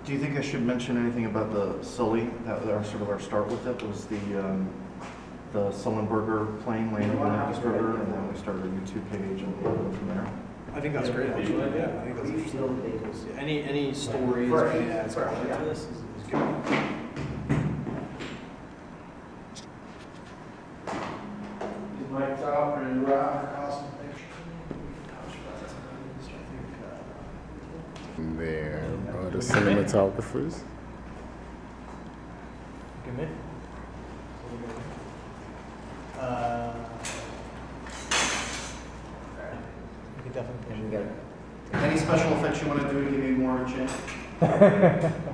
Do you think I should mention anything about the Sully? That was sort of our start with it was the Sullenberger plane landing on Marcus River, and then we started a YouTube page and we'll go from there. I think that's great. Actually. Yeah, I think that's interesting. Any stories or any ads going into this is good. Is Mike top and Rob awesome picture? There are the cinematographers. Good man. We could definitely push it. Any special effects you want to do to give me more of a chance?